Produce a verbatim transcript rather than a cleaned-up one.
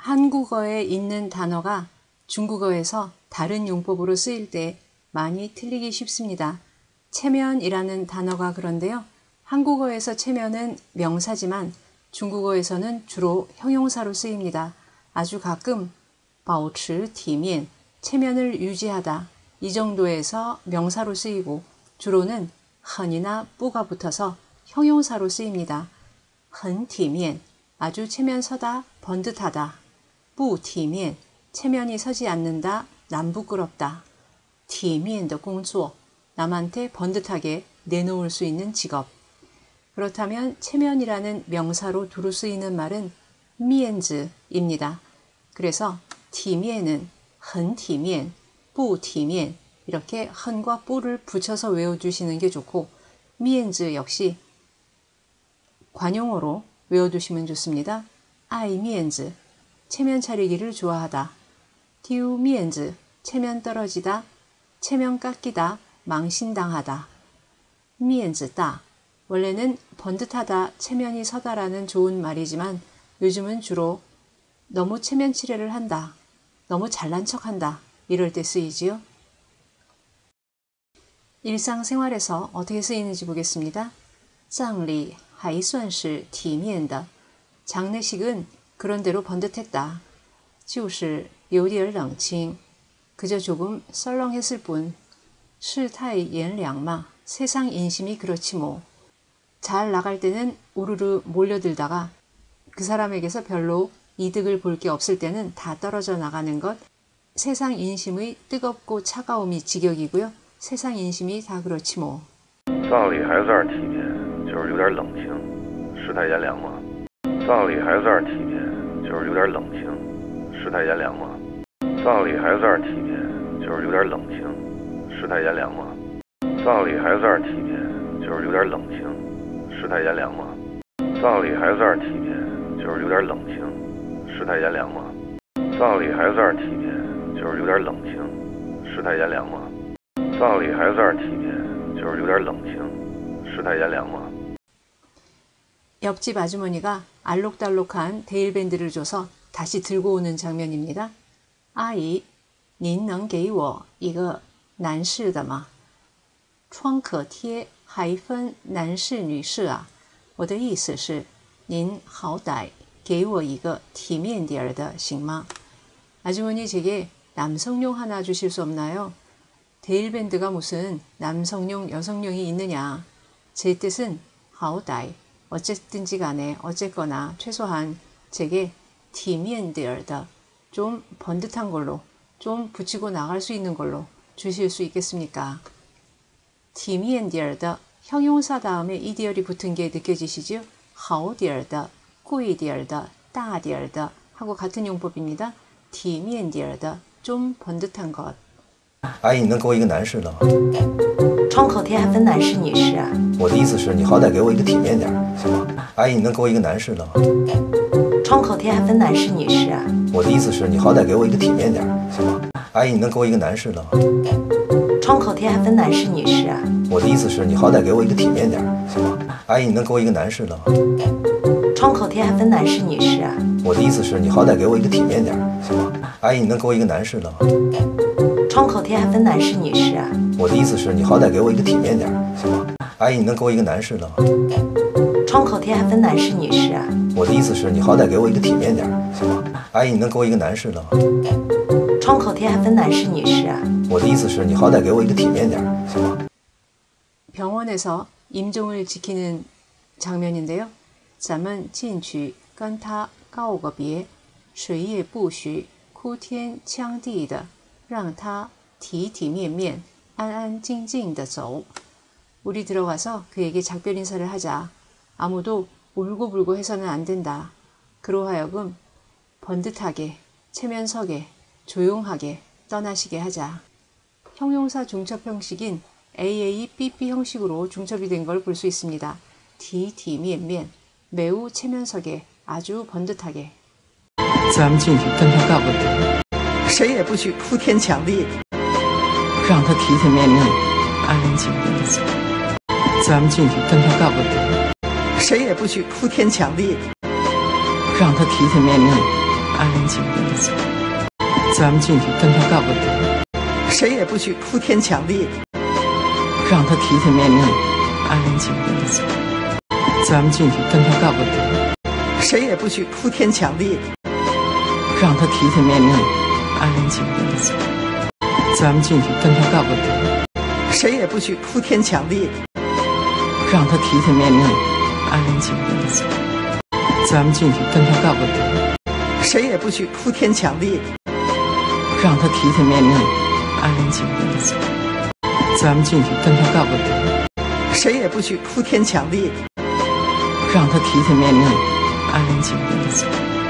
한국어에 있는 단어가 중국어에서 다른 용법으로 쓰일 때 많이 틀리기 쉽습니다. 체면이라는 단어가 그런데요. 한국어에서 체면은 명사지만 중국어에서는 주로 형용사로 쓰입니다. 아주 가끔 保持体面, 체면을 유지하다, 이 정도에서 명사로 쓰이고 주로는 很이나 不가 붙어서 형용사로 쓰입니다. 很体面, 아주 체면 서다, 번듯하다. 不体面, 체면이 서지 않는다, 남부끄럽다. 体面的工作, 남한테 번듯하게 내놓을 수 있는 직업. 그렇다면 체면이라는 명사로 두루 쓰이는 말은 面子입니다. 그래서 体面은 很体面, 不体面 이렇게 很과 不를 붙여서 외워두시는 게 좋고 面子역시 관용어로 외워두시면 좋습니다. 爱面子, 체면 차리기를 좋아하다. 丢面子, 체면 떨어지다, 체면 깎이다, 망신당하다. 面子大, 원래는 번듯하다, 체면이 서다라는 좋은 말이지만 요즘은 주로 너무 체면 치레를 한다, 너무 잘난 척한다 이럴 때 쓰이지요. 일상생활에서 어떻게 쓰이는지 보겠습니다. 葬礼还算是体面的. 장례식은 그런대로 번듯했다. 就是有点冷清. 그저 조금 썰렁했을 뿐. 世态炎凉嘛. 세상 인심이 그렇지 뭐. 잘 나갈 때는 우르르 몰려들다가 그 사람에게서 별로 이득을 볼 게 없을 때는 다 떨어져 나가는 것. 세상 인심의 뜨겁고 차가움이 직역이고요. 세상 인심이 다 그렇지 뭐. 葬礼还算是体面，就是有点冷清，世态炎凉嘛。葬礼还算是体面，就是有点冷清，世态炎凉嘛。葬礼还算是体面，就是有点冷清，世态炎凉嘛。葬礼还算是体面，就是有点冷清，世态炎凉嘛。葬礼还算是体面，就是有点冷清，世态炎凉嘛。葬礼还算是体面，就是有点冷清，世态炎凉嘛。葬礼还算是体面，就是有点冷清，世态炎凉嘛。 옆집 아주머니가 알록달록한 데일밴드를 줘서 다시 들고 오는 장면입니다. 阿姨，您能给我一个男士的吗？创可贴还分男士女士啊。我的意思是，您好歹给我一个体面点儿的行吗？ 아주머니 제게 남성용 하나 주실 수 없나요? 데일밴드가 무슨 남성용, 여성용이 있느냐. 제 뜻은 好歹 어쨌든지 간에 어쨌거나 최소한 제게 体面点儿的 좀 번듯한 걸로, 좀 붙이고 나갈 수 있는 걸로 주실 수 있겠습니까? 体面点儿的 형용사 다음에 이디얼이 붙은 게 느껴지시죠? 好点儿的, 贵点儿的, 大点儿的 하고 같은 용법입니다. 体面点儿的 좀 번듯한 것. 阿姨，你能给我一个男士的吗？ 创口贴还分男士女士啊？ 我的意思是你好歹给我一个体面点，行吗？阿姨，你能给我一个男士的吗？ 创口贴还分男士女士啊？ 我的意思是你好歹给我一个体面点，行吗？阿姨，你能给我一个男士的吗？ 创口贴还分男士女士啊？ 我的意思是你好歹给我一个体面点，行吗？阿姨，你能给我一个男士的吗？ 创口贴还分男士女士啊？ 我的意思是你好歹给我一个体面点，行吗？阿姨，你能给我一个男士的吗？ 创口贴还分男士女士啊？ 我的意思是你好歹给我一个体面点，行吗？阿姨，你能给我一个男士的吗？ 创口贴还分男士女士啊？ 我的意思是你好歹给我一个体面点，行吗？阿姨，你能给我一个男士的吗？ 创口贴还分男士女士啊？ 我的意思是你好歹给我一个体面点，行吗？ 병원에서 임종을 지키는 장면인데요. 咱们进去跟他告个别，谁也不许哭天抢地的。 让他体体面面, 안안静静地走. 우리 들어가서 그에게 작별 인사를 하자. 아무도 울고불고 해서는 안 된다. 그로 하여금 번듯하게, 체면서게, 조용하게 떠나시게 하자. 형용사 중첩 형식인 에이에이 삐삐 형식으로 중첩이 된 걸 볼 수 있습니다.体体面面, 매우 체면서게, 아주 번듯하게. 咱们进去跟他告个别。 谁也不许哭天抢地，让他体体面面、安安静静的走。咱们进去跟他告个别。谁也不许哭天抢地，让他体体面面、 安安静静的走。咱们进去跟他干问题，谁也不许哭天抢地，让他体体面面、安安静静的走。咱们进去跟他干问题，谁也不许哭天抢地，让他体体面面、安安静静的走。咱们进去跟他干问题，谁也不许哭天抢地，让他体体面面、安安静静的走。咱们进去跟他干问题，谁也不许哭天抢地，让他体体面面、安安静静的走。咱们进去跟他干问题，谁也不许哭天抢地，让他体体面面、安安静静的走。